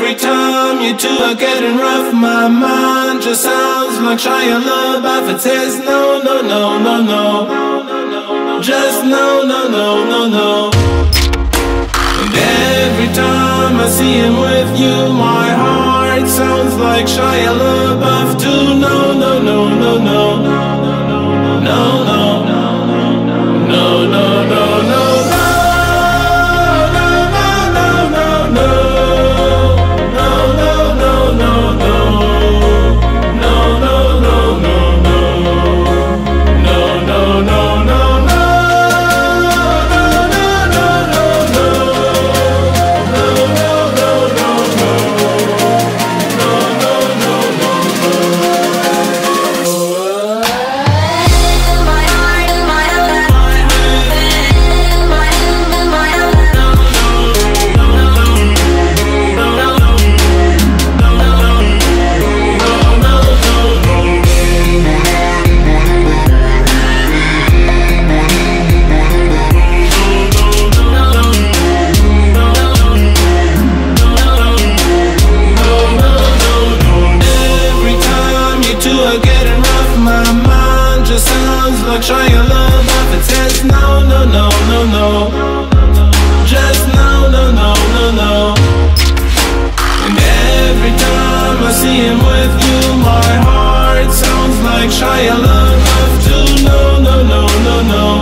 every time you two are getting rough, my mind just sounds like Shia LaBeouf. It says no, no, no, no, no, just no, no, no, no, no. And every time I see him with you, my heart sounds like Shia LaBeouf too. No, no, no, no, no, no, no, no, no, no, no, no. Shia LaBeouf, it says no, no, no, no, no, just no, no, no, no, no. And every time I see him with you, my heart sounds like Shia LaBeouf too. No, no, no, no, no.